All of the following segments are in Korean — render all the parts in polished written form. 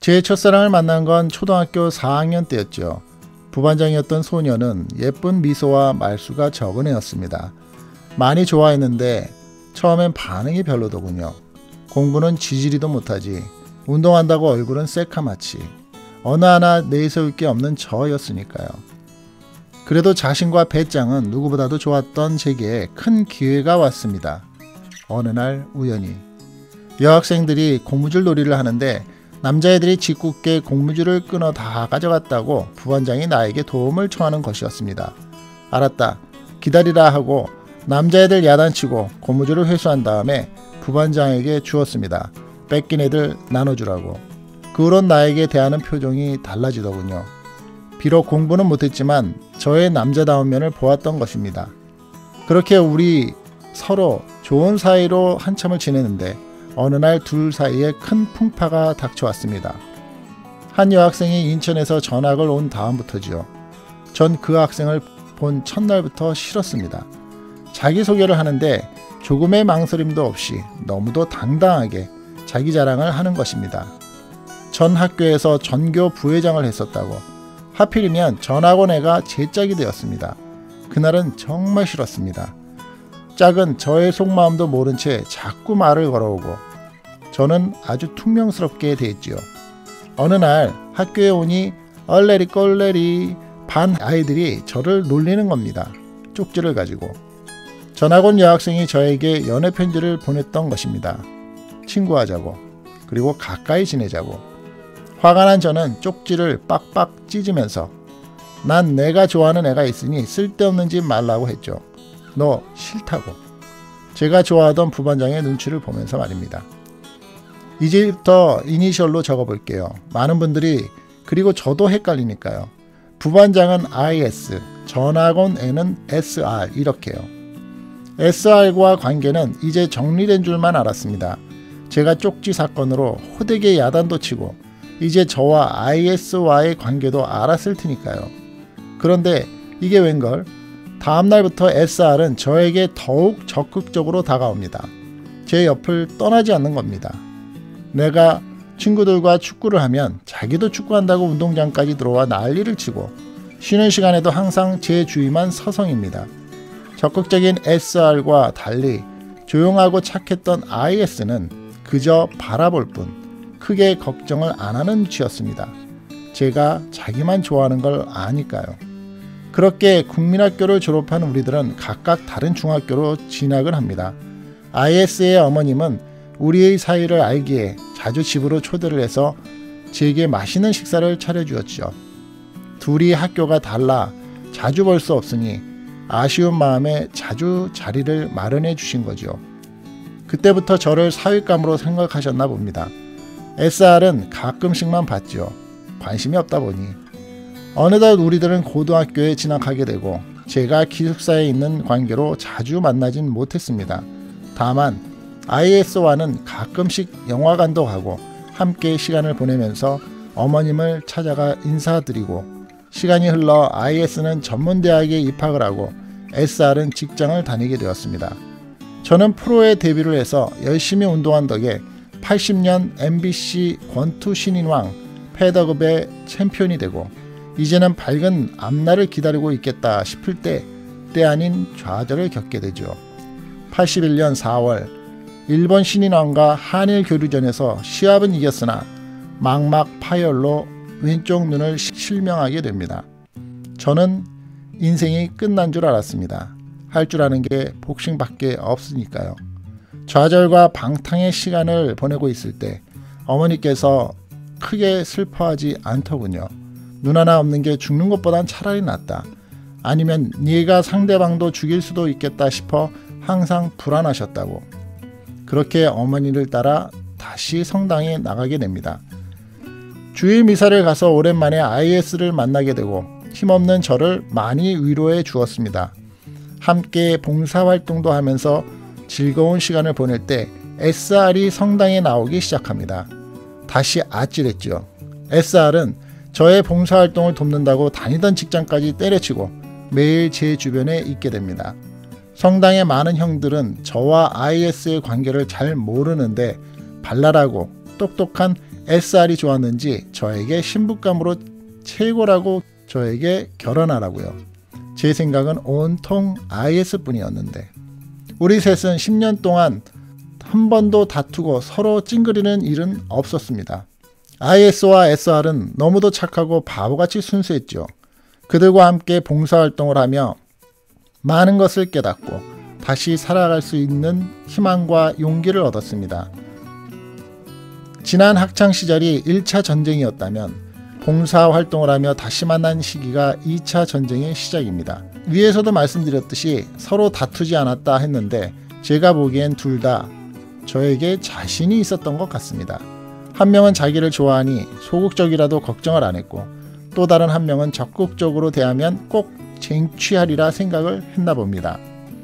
제 첫사랑을 만난 건 초등학교 4학년 때였죠. 부반장이었던 소녀는 예쁜 미소와 말수가 적은 애였습니다. 많이 좋아했는데 처음엔 반응이 별로더군요. 공부는 지지리도 못하지, 운동한다고 얼굴은 새카맣지, 어느 하나 내세울 게 없는 저였으니까요. 그래도 자신과 배짱은 누구보다도 좋았던 제게 큰 기회가 왔습니다. 어느 날 우연히 여학생들이 고무줄 놀이를 하는데 남자애들이 짓궂게 고무줄을 끊어 다 가져갔다고 부반장이 나에게 도움을 청하는 것이었습니다. 알았다, 기다리라 하고 남자애들 야단치고 고무줄을 회수한 다음에 부반장에게 주었습니다. 뺏긴 애들 나눠주라고. 그 후론 나에게 대하는 표정이 달라지더군요. 비록 공부는 못했지만 저의 남자다운 면을 보았던 것입니다. 그렇게 우리 서로 좋은 사이로 한참을 지내는데 어느 날 둘 사이에 큰 풍파가 닥쳐왔습니다. 한 여학생이 인천에서 전학을 온 다음부터지요. 전 그 학생을 본 첫날부터 싫었습니다. 자기소개를 하는데 조금의 망설임도 없이 너무도 당당하게 자기 자랑을 하는 것입니다. 전 학교에서 전교 부회장을 했었다고. 하필이면 전학온 애가 제 짝이 되었습니다. 그날은 정말 싫었습니다. 짝은 저의 속마음도 모른 채 자꾸 말을 걸어오고 저는 아주 퉁명스럽게 대했지요. 어느 날 학교에 오니 얼레리 꼴레리 반 아이들이 저를 놀리는 겁니다. 쪽지를 가지고. 전학 온 여학생이 저에게 연애 편지를 보냈던 것입니다. 친구하자고, 그리고 가까이 지내자고. 화가 난 저는 쪽지를 빡빡 찢으면서 난 내가 좋아하는 애가 있으니 쓸데없는 짓 말라고 했죠. 너 싫다고. 제가 좋아하던 부반장의 눈치를 보면서 말입니다. 이제부터 이니셜로 적어볼게요. 많은 분들이, 그리고 저도 헷갈리니까요. 부반장은 IS, 전학 온 애는 SR 이렇게요. SR과 관계는 이제 정리된 줄만 알았습니다. 제가 쪽지 사건으로 호되게 야단도 치고 이제 저와 IS와의 관계도 알았을 테니까요. 그런데 이게 웬걸? 다음날부터 SR은 저에게 더욱 적극적으로 다가옵니다. 제 옆을 떠나지 않는 겁니다. 내가 친구들과 축구를 하면 자기도 축구한다고 운동장까지 들어와 난리를 치고 쉬는 시간에도 항상 제 주위만 서성입니다. 적극적인 SR과 달리 조용하고 착했던 IS는 그저 바라볼 뿐 크게 걱정을 안 하는 위치였습니다. 제가 자기만 좋아하는 걸 아니까요. 그렇게 국민학교를 졸업한 우리들은 각각 다른 중학교로 진학을 합니다. IS의 어머님은 우리의 사이를 알기에 자주 집으로 초대를 해서 제게 맛있는 식사를 차려주었죠. 둘이 학교가 달라 자주 볼 수 없으니 아쉬운 마음에 자주 자리를 마련해 주신 거죠. 그때부터 저를 사윗감으로 생각하셨나 봅니다. SR은 가끔씩만 봤죠. 관심이 없다 보니. 어느덧 우리들은 고등학교에 진학하게 되고 제가 기숙사에 있는 관계로 자주 만나진 못했습니다. 다만 IS와는 가끔씩 영화관도 가고 함께 시간을 보내면서 어머님을 찾아가 인사드리고 시간이 흘러 IS는 전문대학에 입학을 하고 SR은 직장을 다니게 되었습니다. 저는 프로에 데뷔를 해서 열심히 운동한 덕에 80년 MBC 권투 신인왕 패더급의 챔피언이 되고 이제는 밝은 앞날을 기다리고 있겠다 싶을 때 아닌 좌절을 겪게 되죠. 81년 4월 일본 신인왕과 한일 교류전에서 시합은 이겼으나 망막 파열로 왼쪽 눈을 실명하게 됩니다. 저는 인생이 끝난 줄 알았습니다. 할 줄 아는 게 복싱밖에 없으니까요. 좌절과 방탕의 시간을 보내고 있을 때 어머니께서 크게 슬퍼하지 않더군요. 눈 하나 없는 게 죽는 것보단 차라리 낫다. 아니면 네가 상대방도 죽일 수도 있겠다 싶어 항상 불안하셨다고. 그렇게 어머니를 따라 다시 성당에 나가게 됩니다. 주일 미사를 가서 오랜만에 IS를 만나게 되고 힘없는 저를 많이 위로해 주었습니다. 함께 봉사활동도 하면서 즐거운 시간을 보낼 때 SR이 성당에 나오기 시작합니다. 다시 아찔했죠. SR은 저의 봉사활동을 돕는다고 다니던 직장까지 때려치고 매일 제 주변에 있게 됩니다. 성당의 많은 형들은 저와 IS의 관계를 잘 모르는데 발랄하고 똑똑한 SR이 좋았는지 저에게 신부감으로 최고라고 저에게 결혼하라고요. 제 생각은 온통 IS뿐이었는데 우리 셋은 10년 동안 한 번도 다투고 서로 찡그리는 일은 없었습니다. IS와 SR은 너무도 착하고 바보같이 순수했죠. 그들과 함께 봉사활동을 하며 많은 것을 깨닫고 다시 살아갈 수 있는 희망과 용기를 얻었습니다. 지난 학창시절이 1차 전쟁이었다면 봉사활동을 하며 다시 만난 시기가 2차 전쟁의 시작입니다. 위에서도 말씀드렸듯이 서로 다투지 않았다 했는데 제가 보기엔 둘 다 저에게 자신이 있었던 것 같습니다. 한 명은 자기를 좋아하니 소극적이라도 걱정을 안 했고 또 다른 한 명은 적극적으로 대하면 꼭 쟁취하리라 생각을 했나 봅니다.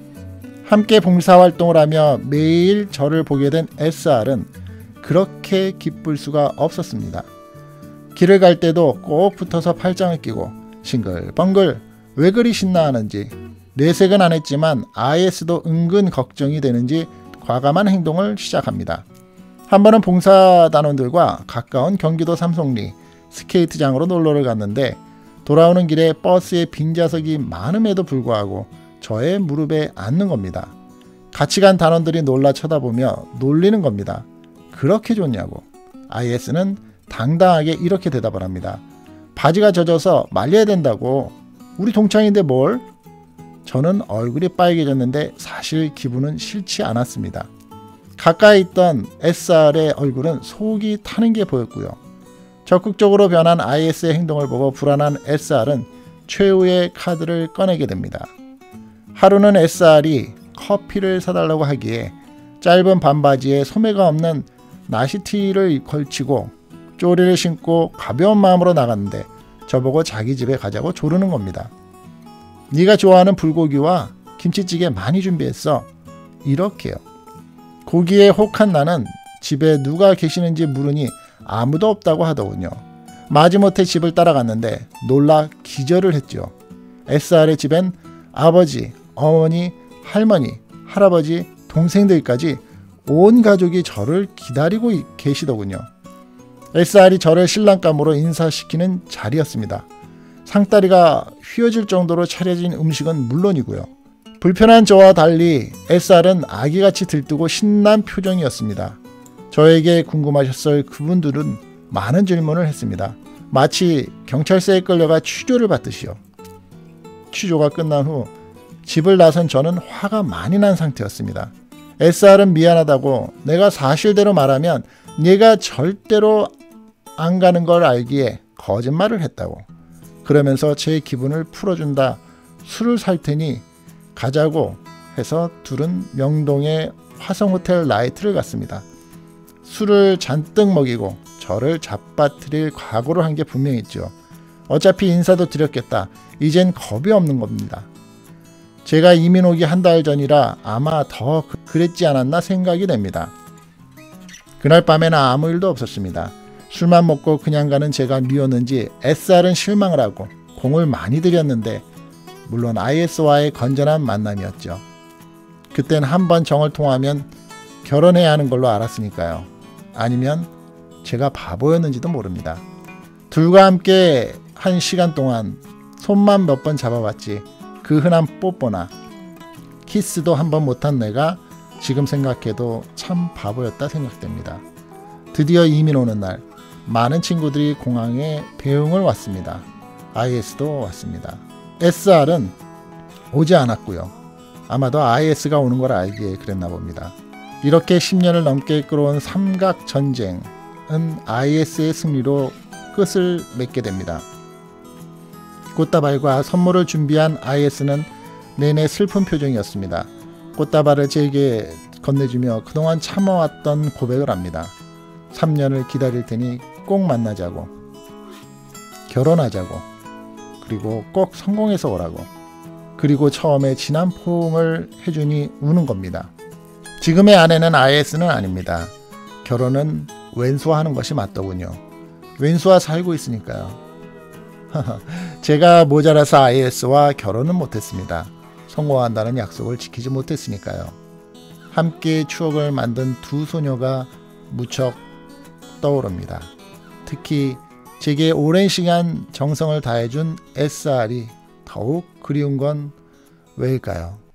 함께 봉사활동을 하며 매일 저를 보게 된 SR은 그렇게 기쁠 수가 없었습니다. 길을 갈 때도 꼭 붙어서 팔짱을 끼고 싱글벙글 왜 그리 신나하는지 내색은 안 했지만 IS도 은근 걱정이 되는지 과감한 행동을 시작합니다. 한 번은 봉사단원들과 가까운 경기도 삼성리 스케이트장으로 놀러를 갔는데 돌아오는 길에 버스에 빈좌석이 많음에도 불구하고 저의 무릎에 앉는 겁니다. 같이 간 단원들이 놀라 쳐다보며 놀리는 겁니다. 그렇게 좋냐고. IS는 당당하게 이렇게 대답을 합니다. 바지가 젖어서 말려야 된다고. 우리 동창인데 뭘? 저는 얼굴이 빨개졌는데 사실 기분은 싫지 않았습니다. 가까이 있던 SR의 얼굴은 속이 타는 게 보였고요. 적극적으로 변한 IS의 행동을 보고 불안한 SR은 최후의 카드를 꺼내게 됩니다. 하루는 SR이 커피를 사달라고 하기에 짧은 반바지에 소매가 없는 나시티를 걸치고 쪼리를 신고 가벼운 마음으로 나갔는데 저보고 자기 집에 가자고 조르는 겁니다. 네가 좋아하는 불고기와 김치찌개 많이 준비했어. 이렇게요. 고기에 혹한 나는 집에 누가 계시는지 물으니 아무도 없다고 하더군요. 마지못해 집을 따라갔는데 놀라 기절을 했죠. SR의 집엔 아버지, 어머니, 할머니, 할아버지, 동생들까지 온 가족이 저를 기다리고 계시더군요. SR이 저를 신랑감으로 인사시키는 자리였습니다. 상다리가 휘어질 정도로 차려진 음식은 물론이고요. 불편한 저와 달리 SR은 아기같이 들뜨고 신난 표정이었습니다. 저에게 궁금하셨을 그분들은 많은 질문을 했습니다. 마치 경찰서에 끌려가 취조를 받듯이요. 취조가 끝난 후 집을 나선 저는 화가 많이 난 상태였습니다. SR은 미안하다고 내가 사실대로 말하면 네가 절대로 안 가는 걸 알기에 거짓말을 했다고. 그러면서 제 기분을 풀어준다. 술을 살 테니 가자고 해서 둘은 명동의 화성호텔 나이트를 갔습니다. 술을 잔뜩 먹이고 저를 잡아뜨릴 각오를 한 게 분명했죠. 어차피 인사도 드렸겠다. 이젠 겁이 없는 겁니다. 제가 이민 오기 한 달 전이라 아마 더 그랬지 않았나 생각이 됩니다. 그날 밤에는 아무 일도 없었습니다. 술만 먹고 그냥 가는 제가 미웠는지 SR은 실망을 하고 공을 많이 들였는데 물론 IS와의 건전한 만남이었죠. 그땐 한번 정을 통하면 결혼해야 하는 걸로 알았으니까요. 아니면 제가 바보였는지도 모릅니다. 둘과 함께 한 시간 동안 손만 몇 번 잡아봤지 그 흔한 뽀뽀나 키스도 한번 못한 내가 지금 생각해도 참 바보였다 생각됩니다. 드디어 이민 오는 날 많은 친구들이 공항에 배웅을 왔습니다. IS도 왔습니다. SR은 오지 않았고요. 아마도 IS가 오는 걸 알기에 그랬나 봅니다. 이렇게 10년을 넘게 끌어온 삼각전쟁은 IS의 승리로 끝을 맺게 됩니다. 꽃다발과 선물을 준비한 IS는 내내 슬픈 표정이었습니다. 꽃다발을 제게 건네주며 그동안 참아왔던 고백을 합니다. 3년을 기다릴 테니 꼭 만나자고, 결혼하자고, 그리고 꼭 성공해서 오라고. 그리고 처음에 진한 포옹을 해주니 우는 겁니다. 지금의 아내는 IS는 아닙니다. 결혼은 왼수와 하는 것이 맞더군요. 왼수와 살고 있으니까요. 제가 모자라서 IS와 결혼은 못했습니다. 성공한다는 약속을 지키지 못했으니까요. 함께 추억을 만든 두 소녀가 무척 떠오릅니다. 특히 제게 오랜 시간 정성을 다해준 SR이 더욱 그리운 건 왜일까요?